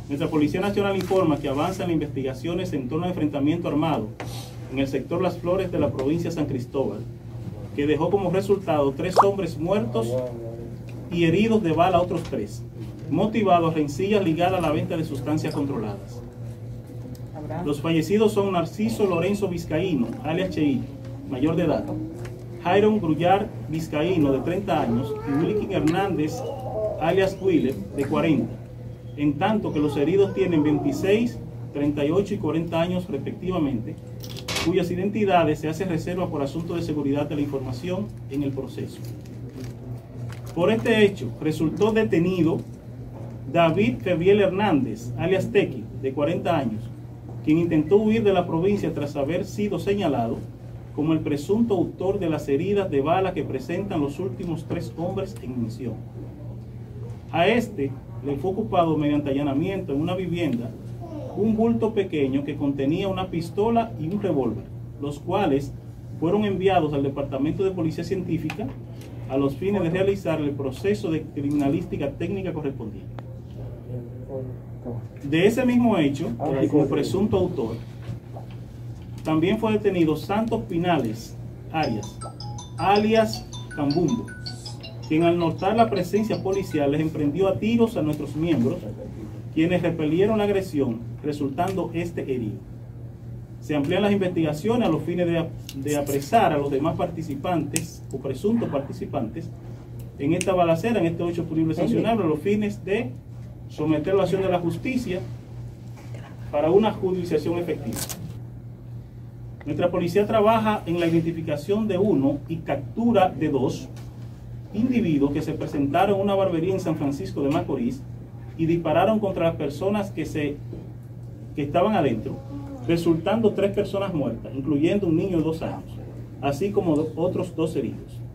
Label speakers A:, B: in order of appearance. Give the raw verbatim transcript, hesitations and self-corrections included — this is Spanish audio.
A: Nuestra Policía Nacional informa que avanzan investigaciones en torno a enfrentamiento armado en el sector Las Flores de la provincia de San Cristóbal, que dejó como resultado tres hombres muertos y heridos de bala a otros tres, motivados a rencillas ligadas a la venta de sustancias controladas. Los fallecidos son Narciso Lorenzo Vizcaíno, alias Cheito, mayor de edad, Jairon Grullar Vizcaíno, de treinta años, y Wilkin Hernández, alias Willer, de cuarenta, en tanto que los heridos tienen veintiséis, treinta y ocho y cuarenta años respectivamente, cuyas identidades se hace reserva por asunto de seguridad de la información en el proceso. Por este hecho, resultó detenido David Febriel Hernández, alias Tequi, de cuarenta años, quien intentó huir de la provincia tras haber sido señalado como el presunto autor de las heridas de bala que presentan los últimos tres hombres en misión. A este le fue ocupado mediante allanamiento en una vivienda un bulto pequeño que contenía una pistola y un revólver, los cuales fueron enviados al Departamento de Policía Científica a los fines de realizar el proceso de criminalística técnica correspondiente. De ese mismo hecho, como presunto autor, también fue detenido Santos Pinales Arias, alias Cambumbo, quien al notar la presencia policial les emprendió a tiros a nuestros miembros, quienes repelieron la agresión, resultando este herido. Se amplían las investigaciones a los fines de, de apresar a los demás participantes o presuntos participantes en esta balacera, en este hecho punible sancionable, a los fines de someter la acción de la justicia para una judicialización efectiva. Nuestra policía trabaja en la identificación de uno y captura de dos individuos que se presentaron en una barbería en San Francisco de Macorís y dispararon contra las personas que, se, que estaban adentro, resultando tres personas muertas, incluyendo un niño de dos años, así como otros dos heridos.